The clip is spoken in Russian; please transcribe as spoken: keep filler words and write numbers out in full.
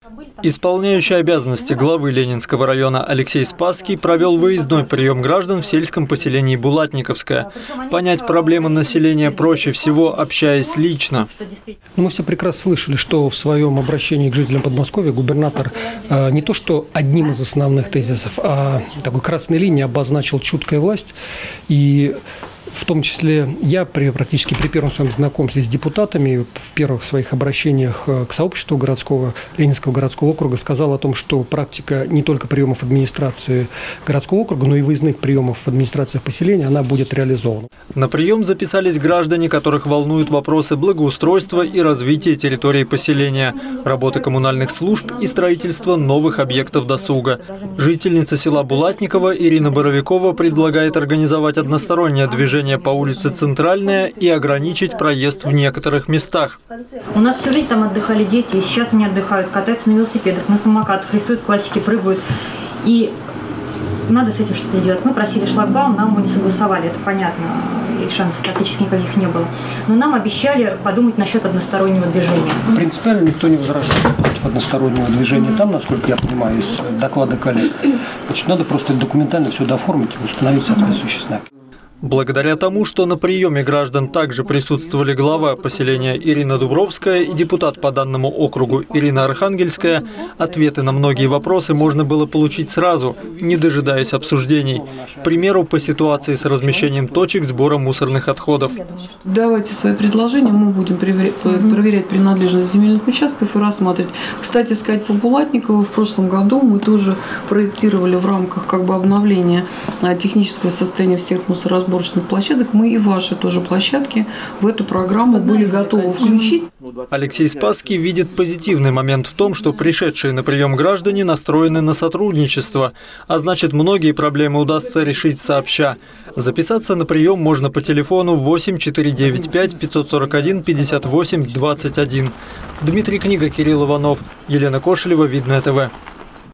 Исполняющий обязанности главы Ленинского района Алексей Спасский провел выездной прием граждан в сельском поселении Булатниковское. Понять проблемы населения проще всего, общаясь лично. Мы все прекрасно слышали, что в своем обращении к жителям Подмосковья губернатор э, не то что одним из основных тезисов, а такой красной линией обозначил чуткая власть. И в том числе я при, практически при первом своем знакомстве с депутатами в первых своих обращениях к сообществу городского, Ленинского городского округа сказал о том, что практика не только приемов администрации городского округа, но и выездных приемов в администрациях поселения, она будет реализована. На прием записались граждане, которых волнуют вопросы благоустройства и развития территории поселения, работы коммунальных служб и строительства новых объектов досуга. Жительница села Булатниково Ирина Боровикова предлагает организовать одностороннее движение по улице Центральная и ограничить проезд в некоторых местах. У нас всю жизнь там отдыхали дети, и сейчас они отдыхают, катаются на велосипедах, на самокатах, рисуют классики, прыгают. И надо с этим что-то сделать. Мы просили шлагбаум, нам его не согласовали, это понятно, и шансов практически никаких не было. Но нам обещали подумать насчет одностороннего движения. Принципиально никто не возражает против одностороннего движения. Там, насколько я понимаю, из доклада коллег, значит, надо просто документально все дооформить и установить соответствующие знаки. Благодаря тому, что на приеме граждан также присутствовали глава поселения Ирина Дубровская и депутат по данному округу Ирина Архангельская, ответы на многие вопросы можно было получить сразу, не дожидаясь обсуждений. К примеру, по ситуации с размещением точек сбора мусорных отходов. Давайте свои предложения, мы будем проверять, проверять принадлежность земельных участков и рассматривать. Кстати сказать, по Булатникову в прошлом году мы тоже проектировали в рамках как бы обновления технического состояния всех мусоросборных площадок, мы и ваши тоже площадки в эту программу были готовы включить. Алексей Спасский видит позитивный момент в том, что пришедшие на прием граждане настроены на сотрудничество, а значит, многие проблемы удастся решить сообща. Записаться на прием можно по телефону восемь четыреста девяносто пять пятьсот сорок один пятьдесят восемь двадцать один. Дмитрий Книга, Кирилл Иванов, Елена Кошелева, Видное ТВ.